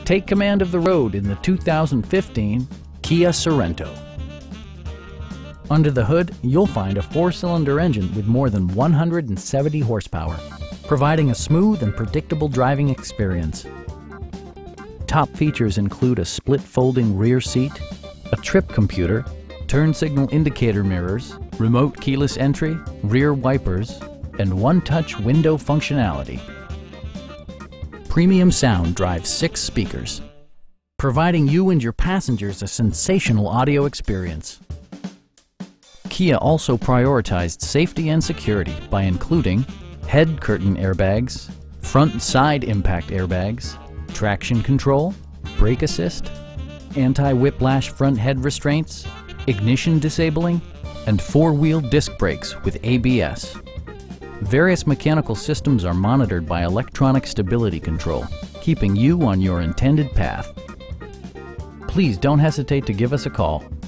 Take command of the road in the 2015 Kia Sorento. Under the hood, you'll find a 4-cylinder engine with more than 170 horsepower, providing a smooth and predictable driving experience. Top features include a split folding rear seat, a trip computer, turn signal indicator mirrors, remote keyless entry, rear wipers, and one-touch window functionality. Premium sound drives 6 speakers, providing you and your passengers a sensational audio experience. Kia also prioritized safety and security by including head curtain airbags, front and side impact airbags, traction control, brake assist, anti-whiplash front head restraints, ignition disabling, and 4-wheel disc brakes with ABS. Various mechanical systems are monitored by electronic stability control, keeping you on your intended path. Please don't hesitate to give us a call.